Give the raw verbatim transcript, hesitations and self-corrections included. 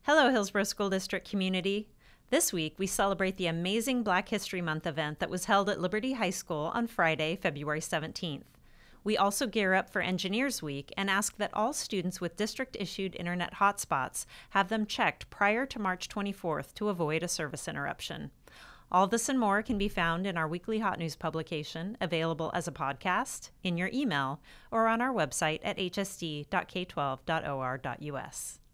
Hello, Hillsboro School District community. This week, we celebrate the amazing Black History Month event that was held at Liberty High School on Friday, February seventeenth. We also gear up for Engineers Week and ask that all students with district-issued internet hotspots have them checked prior to March twenty-fourth to avoid a service interruption. All this and more can be found in our weekly hot news publication, available as a podcast, in your email, or on our website at h s d dot k twelve dot o r dot u s.